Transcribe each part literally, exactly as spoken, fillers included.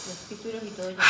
Los títulos y todo ya.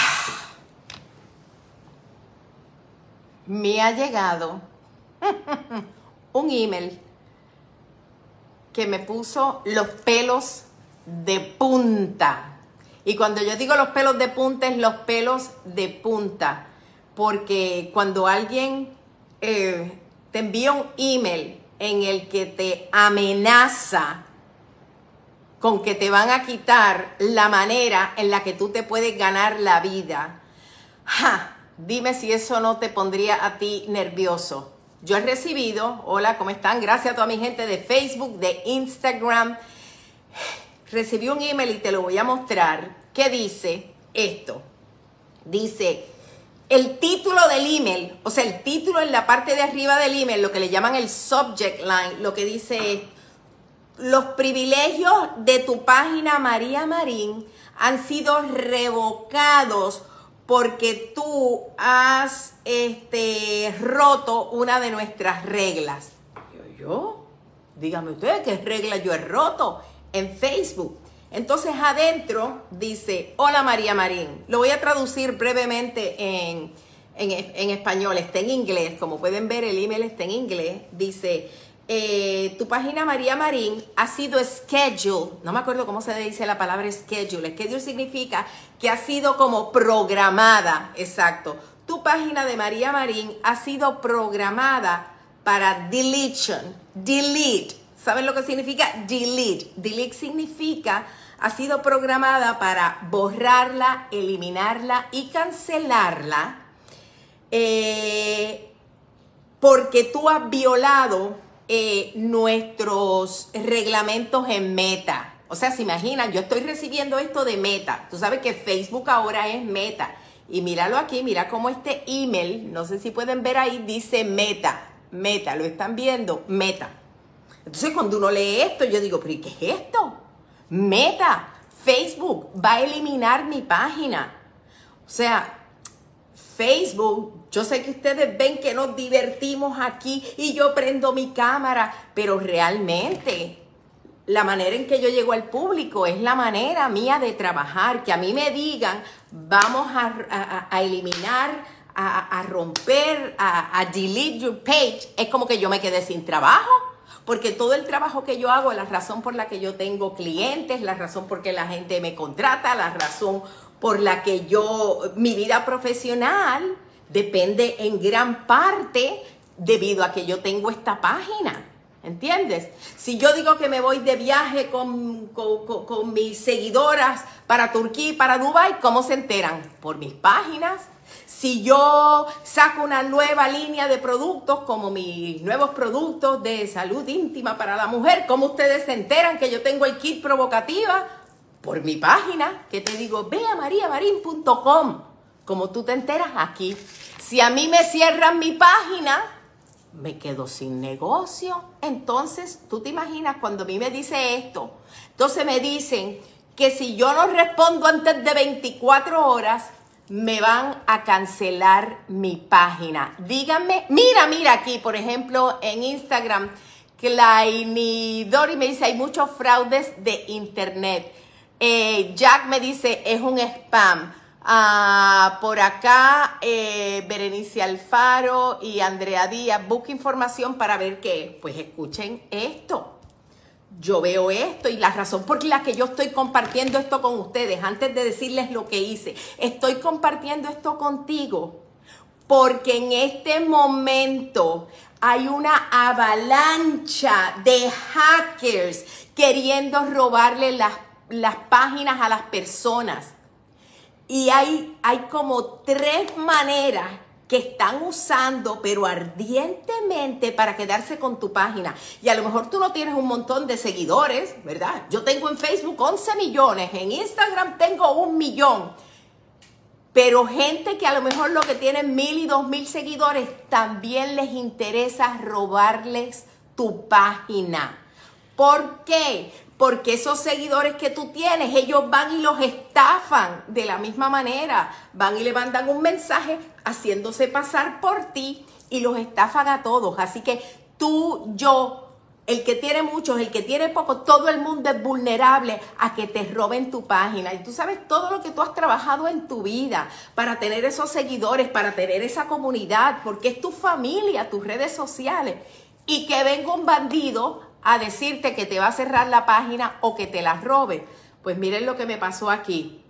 Me ha llegado un email que me puso los pelos de punta. Y cuando yo digo los pelos de punta, es los pelos de punta. Porque cuando alguien eh, te envía un email en el que te amenaza con que te van a quitar la manera en la que tú te puedes ganar la vida, ¡ja! Dime si eso no te pondría a ti nervioso. Yo he recibido, hola, ¿cómo están? Gracias a toda mi gente de Facebook, de Instagram. Recibí un email y te lo voy a mostrar. ¿Qué dice esto? Dice, el título del email, o sea, el título en la parte de arriba del email, lo que le llaman el subject line, lo que dice es, los privilegios de tu página María Marín han sido revocados porque tú has este, roto una de nuestras reglas. Yo, yo, dígame ustedes qué regla yo he roto en Facebook. Entonces adentro dice, hola María Marín. Lo voy a traducir brevemente en, en, en español, está en inglés. Como pueden ver, el email está en inglés. Dice, eh, tu página María Marín ha sido scheduled. No me acuerdo cómo se dice la palabra schedule. Schedule significa que ha sido como programada. Exacto. Tu página de María Marín ha sido programada para deletion. Delete. ¿Saben lo que significa delete? Delete significa, ha sido programada para borrarla, eliminarla y cancelarla eh, porque tú has violado eh, nuestros reglamentos en Meta. O sea, se imaginan, yo estoy recibiendo esto de Meta. Tú sabes que Facebook ahora es Meta. Y míralo aquí, mira cómo este email, no sé si pueden ver ahí, dice Meta. Meta, ¿lo están viendo? Meta. Entonces, cuando uno lee esto, yo digo, ¿pero qué es esto? Meta, Facebook va a eliminar mi página. O sea, Facebook, yo sé que ustedes ven que nos divertimos aquí y yo prendo mi cámara, pero realmente la manera en que yo llego al público es la manera mía de trabajar. Que a mí me digan, vamos a, a, a eliminar, a, a romper, a, a delete your page, es como que yo me quedé sin trabajo. Porque todo el trabajo que yo hago, la razón por la que yo tengo clientes, la razón por la que la gente me contrata, la razón por la que yo, mi vida profesional depende en gran parte debido a que yo tengo esta página. ¿Entiendes? Si yo digo que me voy de viaje con, con, con, con mis seguidoras para Turquía y para Dubái, ¿cómo se enteran? Por mis páginas. Si yo saco una nueva línea de productos, como mis nuevos productos de salud íntima para la mujer, ¿cómo ustedes se enteran que yo tengo el kit provocativa? Por mi página, que te digo, ve a maria marin punto com. Como tú te enteras aquí. Si a mí me cierran mi página, me quedo sin negocio. Entonces, tú te imaginas cuando a mí me dice esto. Entonces me dicen que si yo no respondo antes de veinticuatro horas, me van a cancelar mi página. Díganme, mira, mira aquí, por ejemplo, en Instagram, Clainidori me dice, hay muchos fraudes de internet. Eh, Jack me dice, es un spam. Ah, por acá, eh, Berenice Alfaro y Andrea Díaz, busca información para ver qué. Pues escuchen esto. Yo veo esto y la razón por la que yo estoy compartiendo esto con ustedes, antes de decirles lo que hice, estoy compartiendo esto contigo porque en este momento hay una avalancha de hackers queriendo robarle las, las páginas a las personas. Y hay, hay como tres maneras que están usando, pero ardientemente, para quedarse con tu página. Y a lo mejor tú no tienes un montón de seguidores, ¿verdad? Yo tengo en Facebook once millones, en Instagram tengo un millón. Pero gente que a lo mejor lo que tienen mil y dos mil seguidores, también les interesa robarles tu página. ¿Por qué? Porque esos seguidores que tú tienes, ellos van y los estafan de la misma manera. Van y le mandan un mensaje haciéndose pasar por ti y los estafan a todos. Así que tú, yo, el que tiene muchos, el que tiene poco, todo el mundo es vulnerable a que te roben tu página. Y tú sabes todo lo que tú has trabajado en tu vida para tener esos seguidores, para tener esa comunidad, porque es tu familia, tus redes sociales. Y que venga un bandido a decirte que te va a cerrar la página o que te la robe. Pues miren lo que me pasó aquí.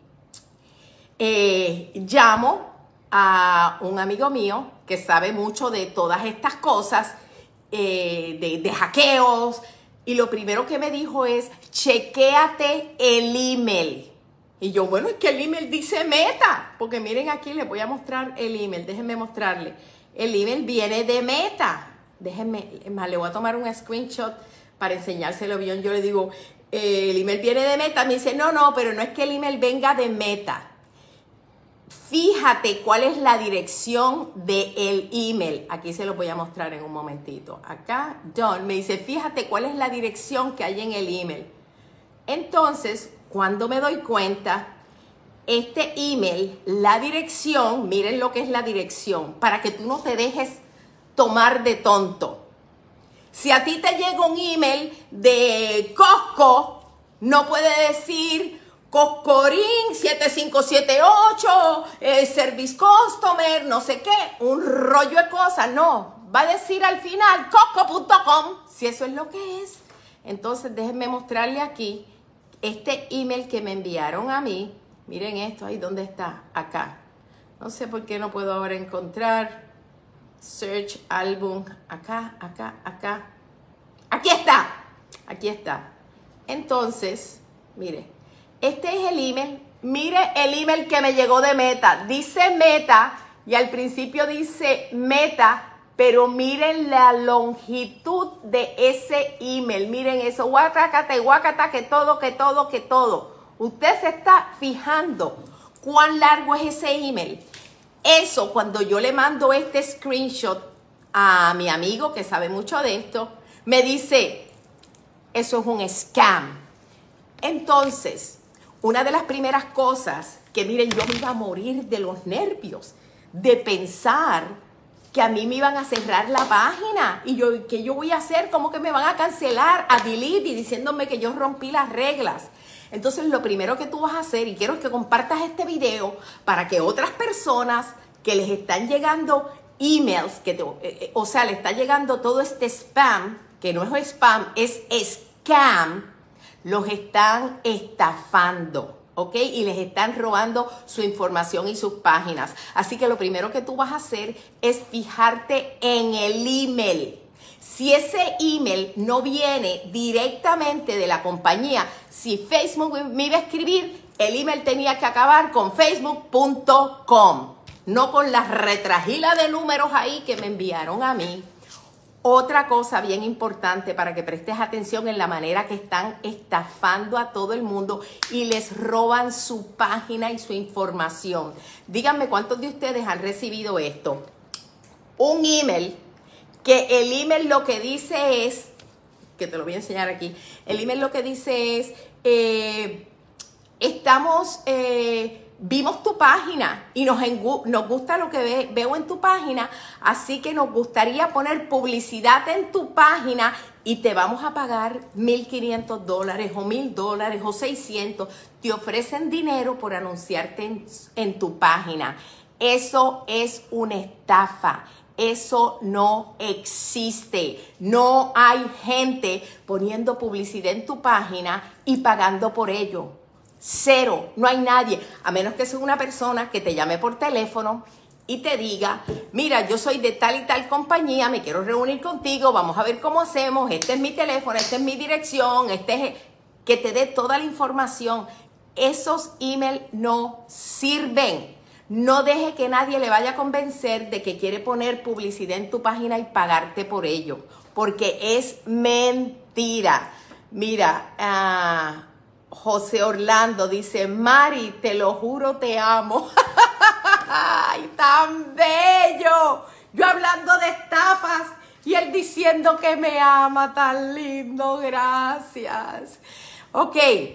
Eh, llamo a un amigo mío que sabe mucho de todas estas cosas, eh, de, de hackeos, y lo primero que me dijo es, chequéate el email. Y yo, bueno, es que el email dice Meta, porque miren aquí, les voy a mostrar el email, déjenme mostrarle. El email viene de Meta. Déjenme, más, le voy a tomar un screenshot para enseñárselo bien. Yo le digo, eh, el email viene de Meta. Me dice, no, no, pero no es que el email venga de Meta. Fíjate cuál es la dirección del email. Aquí se lo voy a mostrar en un momentito. Acá, John me dice, fíjate cuál es la dirección que hay en el email. Entonces, cuando me doy cuenta, este email, la dirección, miren lo que es la dirección, para que tú no te dejes tomar de tonto. Si a ti te llega un email de Costco, no puede decir Coscorín siete cinco siete ocho, eh, Service Customer, no sé qué, un rollo de cosas. No, va a decir al final costco punto com, si eso es lo que es. Entonces déjenme mostrarle aquí este email que me enviaron a mí. Miren esto, ahí, ¿dónde está? Acá. No sé por qué no puedo ahora encontrar. Search álbum, acá, acá, acá. Aquí está, aquí está. Entonces, mire, este es el email. Mire el email que me llegó de Meta. Dice Meta y al principio dice Meta, pero miren la longitud de ese email. Miren eso, guacacate, guacata, que todo, que todo, que todo. Usted se está fijando cuán largo es ese email. Eso, cuando yo le mando este screenshot a mi amigo que sabe mucho de esto, me dice, eso es un scam. Entonces, una de las primeras cosas que, miren, yo me iba a morir de los nervios, de pensar que a mí me iban a cerrar la página. Y yo, ¿qué yo voy a hacer? ¿Cómo que me van a cancelar? A delete y diciéndome que yo rompí las reglas. Entonces, lo primero que tú vas a hacer, y quiero que compartas este video para que otras personas que les están llegando emails, que te, eh, o sea, le está llegando todo este spam, que no es spam, es scam, los están estafando, ¿ok? Y les están robando su información y sus páginas. Así que lo primero que tú vas a hacer es fijarte en el email. Si ese email no viene directamente de la compañía, si Facebook me iba a escribir, el email tenía que acabar con facebook punto com, no con la retragila de números ahí que me enviaron a mí. Otra cosa bien importante para que prestes atención en la manera que están estafando a todo el mundo y les roban su página y su información. Díganme cuántos de ustedes han recibido esto. Un email que el email lo que dice es, que te lo voy a enseñar aquí, el email lo que dice es, eh, estamos, eh, vimos tu página y nos, nos gusta lo que ve, veo en tu página, así que nos gustaría poner publicidad en tu página y te vamos a pagar mil quinientos dólares o mil dólares o seiscientos. Te ofrecen dinero por anunciarte en, en tu página. Eso es una estafa. Eso no existe. No hay gente poniendo publicidad en tu página y pagando por ello. Cero. No hay nadie. A menos que sea una persona que te llame por teléfono y te diga, mira, yo soy de tal y tal compañía, me quiero reunir contigo, vamos a ver cómo hacemos, este es mi teléfono, esta es mi dirección, este es... que te dé toda la información. Esos emails no sirven. No deje que nadie le vaya a convencer de que quiere poner publicidad en tu página y pagarte por ello, porque es mentira. Mira, uh, José Orlando dice, Mari, te lo juro, te amo. ¡Ay, tan bello! Yo hablando de estafas y él diciendo que me ama, tan lindo, gracias. Ok,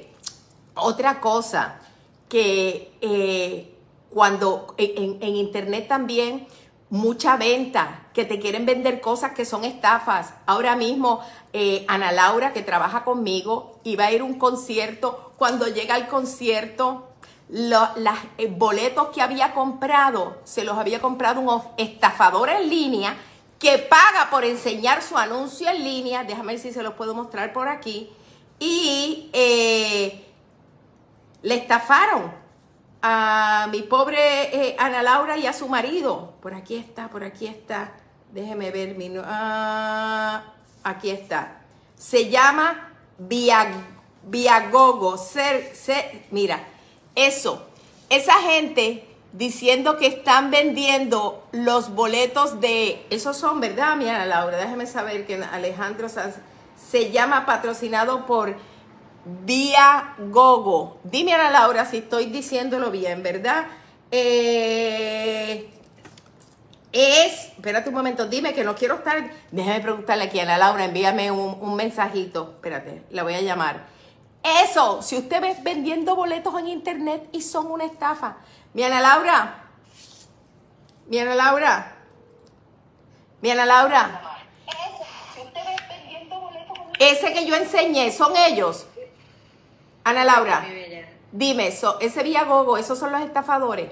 otra cosa que... Eh, Cuando en, en internet también mucha venta, que te quieren vender cosas que son estafas. Ahora mismo, eh, Ana Laura, que trabaja conmigo, iba a ir a un concierto. Cuando llega al concierto, los eh, boletos que había comprado, se los había comprado un estafador en línea que paga por enseñar su anuncio en línea. Déjame ver si se los puedo mostrar por aquí. Y eh, le estafaron a mi pobre eh, Ana Laura y a su marido. Por aquí está, por aquí está. Déjeme ver. Mi, ah, aquí está. Se llama Via, Viagogo. Ser, ser, mira, eso. Esa gente diciendo que están vendiendo los boletos de... Esos son, ¿verdad, mi Ana Laura? Déjeme saber que Alejandro Sanz se llama patrocinado por Viagogo. Dime, Ana Laura, si estoy diciéndolo bien, ¿verdad? Eh, es, espérate un momento, dime que no quiero estar, déjame preguntarle aquí a Ana Laura, envíame un, un mensajito, espérate, la voy a llamar. Eso, si usted ve vendiendo boletos en internet y son una estafa. Mi Ana Laura, mi Ana Laura, mi Ana Laura, eso, si usted ve vendiendo boletos en internet, ese que yo enseñé, ¿son ellos? Ana Laura, dime, eso, ese Viagogo, ¿esos son los estafadores?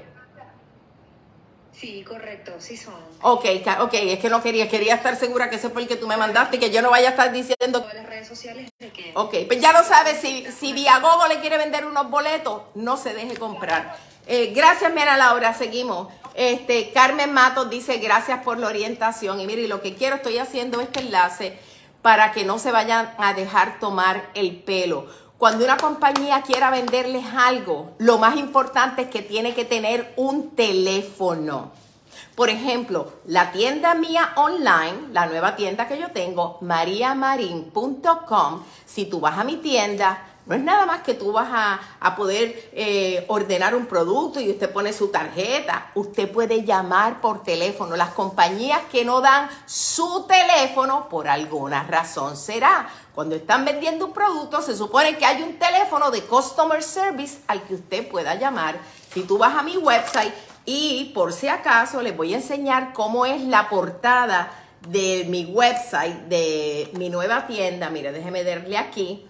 Sí, correcto, sí son. Ok, ok, es que no quería, quería estar segura que ese fue el que tú me mandaste y que yo no vaya a estar diciendo... Todas las redes sociales de que... Ok, pues ya lo sabes, si, si Viagogo le quiere vender unos boletos, no se deje comprar. Eh, gracias, mi Ana Laura, seguimos. Este, Carmen Matos dice, gracias por la orientación. Y mire, lo que quiero, estoy haciendo este enlace para que no se vayan a dejar tomar el pelo. Cuando una compañía quiera venderles algo, lo más importante es que tiene que tener un teléfono. Por ejemplo, la tienda mía online, la nueva tienda que yo tengo, maria marin punto com, si tú vas a mi tienda, no es nada más que tú vas a, a poder eh, ordenar un producto y usted pone su tarjeta. Usted puede llamar por teléfono. Las compañías que no dan su teléfono, por alguna razón será. Cuando están vendiendo un producto, se supone que hay un teléfono de Customer Service al que usted pueda llamar. Si tú vas a mi website y por si acaso les voy a enseñar cómo es la portada de mi website, de mi nueva tienda. Mire, déjeme darle aquí.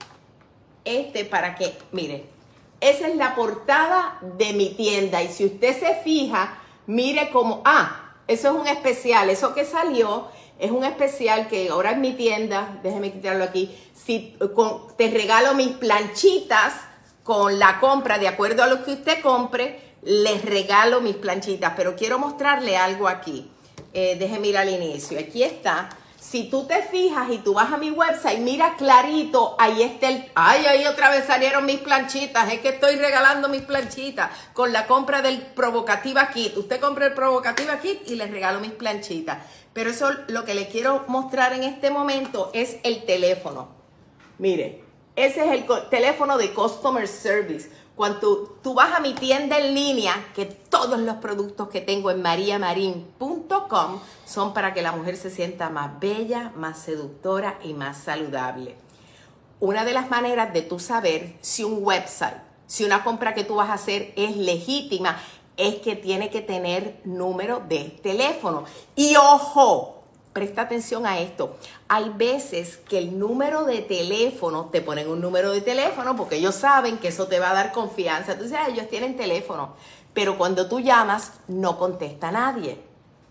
Este para que, mire, esa es la portada de mi tienda. Y si usted se fija, mire cómo, ah, eso es un especial. Eso que salió es un especial que ahora en mi tienda, déjeme quitarlo aquí, si con, te regalo mis planchitas con la compra, de acuerdo a lo que usted compre, les regalo mis planchitas. Pero quiero mostrarle algo aquí. Eh, déjeme ir al inicio. Aquí está. Si tú te fijas y tú vas a mi website, mira clarito, ahí está el... Ay, ahí otra vez salieron mis planchitas. Es que estoy regalando mis planchitas con la compra del Provocativa Kit. Usted compra el Provocativa Kit y les regalo mis planchitas. Pero eso, lo que le quiero mostrar en este momento es el teléfono. Mire, ese es el teléfono de Customer Service. Cuando tú, tú vas a mi tienda en línea, que todos los productos que tengo en maria marin punto com son para que la mujer se sienta más bella, más seductora y más saludable. Una de las maneras de tú saber si un website, si una compra que tú vas a hacer es legítima, es que tiene que tener número de teléfono. Y ojo, presta atención a esto. Hay veces que el número de teléfono, te ponen un número de teléfono porque ellos saben que eso te va a dar confianza. Entonces, ellos tienen teléfono. Pero cuando tú llamas, no contesta nadie.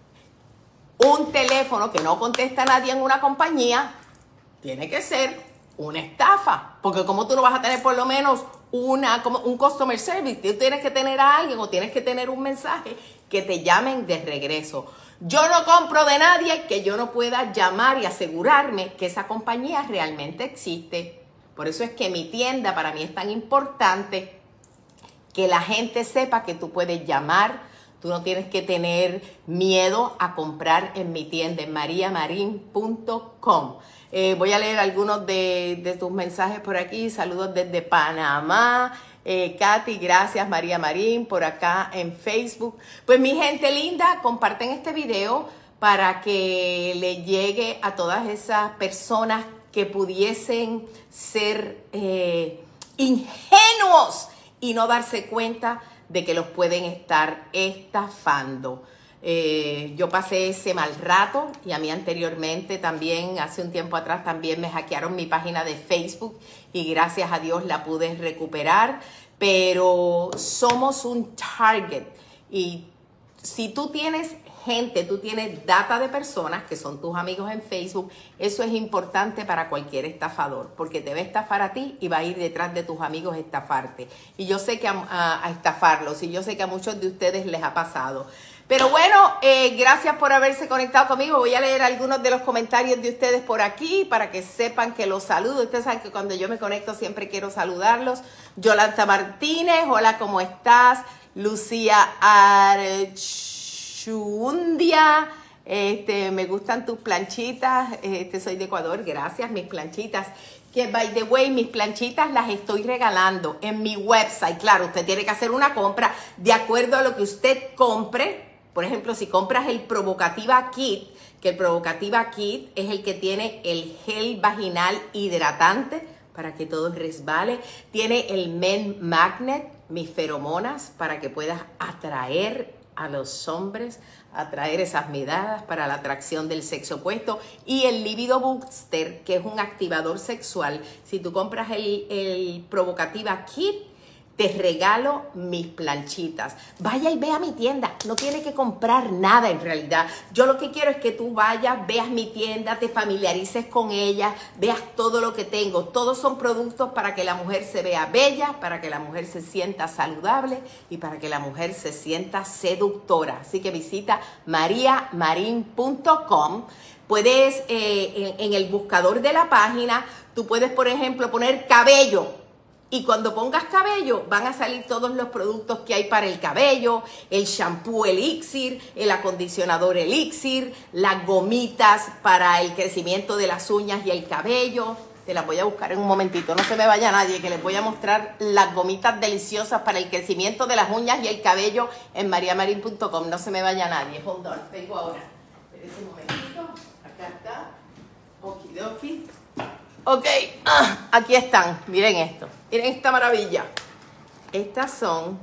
Un teléfono que no contesta nadie en una compañía tiene que ser una estafa. Porque como tú no vas a tener por lo menos una, como un customer service, tú tienes que tener a alguien o tienes que tener un mensaje que te llamen de regreso. Yo no compro de nadie que yo no pueda llamar y asegurarme que esa compañía realmente existe. Por eso es que mi tienda para mí es tan importante, que la gente sepa que tú puedes llamar. Tú no tienes que tener miedo a comprar en mi tienda en maria marin punto com. Eh, voy a leer algunos de, de tus mensajes por aquí. Saludos desde Panamá. Eh, Katy, gracias. María Marín, por acá en Facebook. Pues mi gente linda, comparten este video para que le llegue a todas esas personas que pudiesen ser eh, ingenuos y no darse cuenta de que los pueden estar estafando. Eh, yo pasé ese mal rato y a mí anteriormente también, hace un tiempo atrás, también me hackearon mi página de Facebook y gracias a Dios la pude recuperar, pero somos un target y si tú tienes gente, tú tienes data de personas que son tus amigos en Facebook, eso es importante para cualquier estafador, porque te va a estafar a ti y va a ir detrás de tus amigos a estafarte. Y yo sé que a, a, a estafarlos, y yo sé que a muchos de ustedes les ha pasado. Pero bueno, eh, gracias por haberse conectado conmigo. Voy a leer algunos de los comentarios de ustedes por aquí para que sepan que los saludo. Ustedes saben que cuando yo me conecto siempre quiero saludarlos. Yolanda Martínez, hola, ¿cómo estás? Lucía Archundia, este, me gustan tus planchitas, este, soy de Ecuador, gracias, mis planchitas. Que, by the way, mis planchitas las estoy regalando en mi website. Claro, usted tiene que hacer una compra de acuerdo a lo que usted compre. Por ejemplo, si compras el Provocativa Kit, que el Provocativa Kit es el que tiene el gel vaginal hidratante para que todo resbale. Tiene el Men Magnet, mis feromonas, para que puedas atraer a los hombres, atraer esas miradas para la atracción del sexo opuesto. Y el Libido Booster, que es un activador sexual. Si tú compras el, el Provocativa Kit, te regalo mis planchitas. Vaya y ve a mi tienda. No tiene que comprar nada en realidad. Yo lo que quiero es que tú vayas, veas mi tienda, te familiarices con ella, veas todo lo que tengo. Todos son productos para que la mujer se vea bella, para que la mujer se sienta saludable y para que la mujer se sienta seductora. Así que visita maria marin punto com. Puedes, eh, en, en el buscador de la página, tú puedes, por ejemplo, poner cabello. Y cuando pongas cabello, van a salir todos los productos que hay para el cabello, el shampoo Elixir, el acondicionador Elixir, las gomitas para el crecimiento de las uñas y el cabello. Te las voy a buscar en un momentito, no se me vaya nadie, que les voy a mostrar las gomitas deliciosas para el crecimiento de las uñas y el cabello en maria marin punto com. No se me vaya nadie. Hold on, vengo ahora. Esperen un momentito. Acá está. Okidoki. Ok, ah, aquí están. Miren esto. Miren esta maravilla. Estas son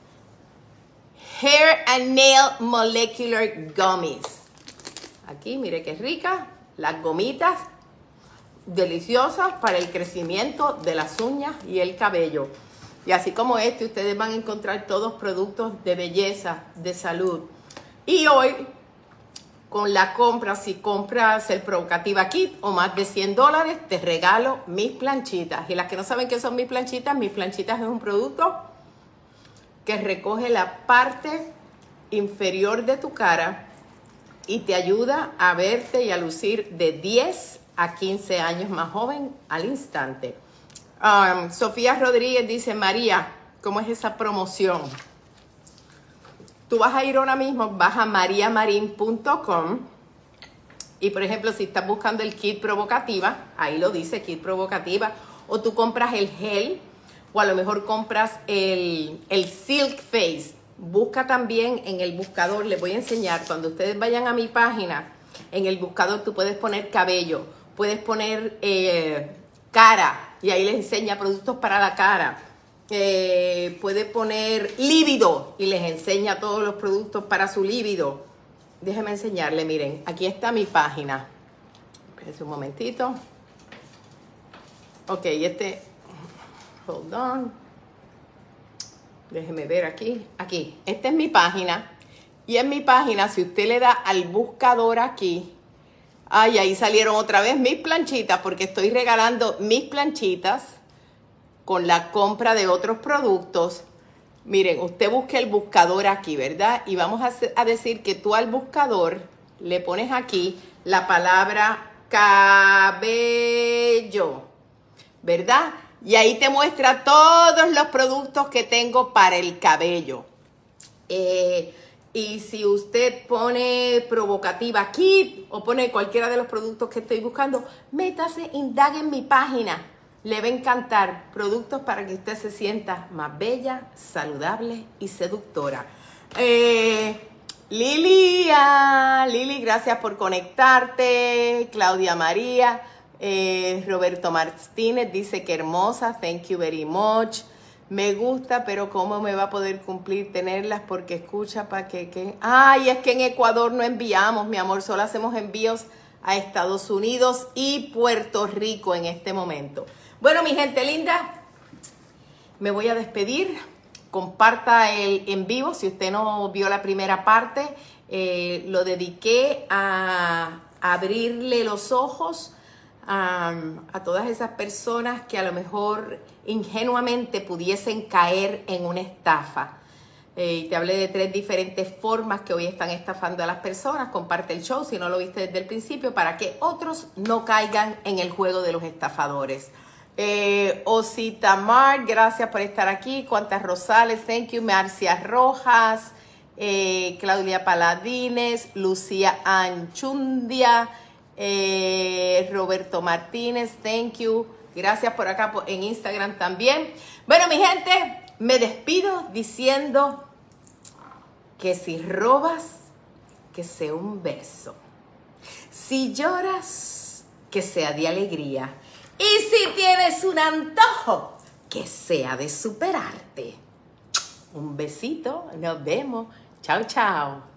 Hair and Nail Molecular Gummies. Aquí, mire qué rica. Las gomitas deliciosas para el crecimiento de las uñas y el cabello. Y así como este, ustedes van a encontrar todos productos de belleza, de salud. Y hoy, con la compra, si compras el Provocativa Kit o más de cien dólares, te regalo mis planchitas. Y las que no saben qué son mis planchitas, mis planchitas es un producto que recoge la parte inferior de tu cara y te ayuda a verte y a lucir de diez a quince años más joven al instante. Um, Sofía Rodríguez dice, María, ¿cómo es esa promoción? Tú vas a ir ahora mismo, vas a maria marin punto com y, por ejemplo, si estás buscando el kit Provocativa, ahí lo dice, kit Provocativa, o tú compras el gel, o a lo mejor compras el, el Silk Face. Busca también en el buscador, les voy a enseñar, cuando ustedes vayan a mi página, en el buscador tú puedes poner cabello, puedes poner eh, cara, y ahí les enseña productos para la cara. Eh, puede poner líbido y les enseña todos los productos para su líbido. Déjenme enseñarle, miren, aquí está mi página. Espérense un momentito. Ok, este, hold on. Déjenme ver aquí, aquí. Esta es mi página. Y en mi página, si usted le da al buscador aquí, ay, ahí salieron otra vez mis planchitas, porque estoy regalando mis planchitas con la compra de otros productos. Miren, usted busque el buscador aquí, ¿verdad? Y vamos a, hacer, a decir que tú al buscador le pones aquí la palabra cabello, ¿verdad? Y ahí te muestra todos los productos que tengo para el cabello. Eh, y si usted pone Provocativa Kit o pone cualquiera de los productos que estoy buscando, métase, indague en mi página. Le va a encantar productos para que usted se sienta más bella, saludable y seductora. Eh, Lilia, Lili, gracias por conectarte. Claudia María, eh, Roberto Martínez dice que hermosa, thank you very much. Me gusta, pero ¿cómo me va a poder cumplir tenerlas? Porque escucha para que, que... Ay, es que en Ecuador no enviamos, mi amor, solo hacemos envíos a Estados Unidos y Puerto Rico en este momento. Bueno, mi gente linda, me voy a despedir. Comparta el en vivo, si usted no vio la primera parte, eh, lo dediqué a abrirle los ojos a, a todas esas personas que a lo mejor ingenuamente pudiesen caer en una estafa. Eh, y te hablé de tres diferentes formas que hoy están estafando a las personas. Comparte el show si no lo viste desde el principio para que otros no caigan en el juego de los estafadores. Eh, Osita Mar, gracias por estar aquí. Cuantas Rosales, thank you. Marcia Rojas, eh, Claudia Paladines, Lucía Anchundia, eh, Roberto Martínez, thank you. Gracias por acá por, en Instagram también. Bueno, mi gente, me despido diciendo que si robas, que sea un beso. Si lloras, que sea de alegría. Y si tienes un antojo, que sea de superarte. Un besito, nos vemos. Chao, chao.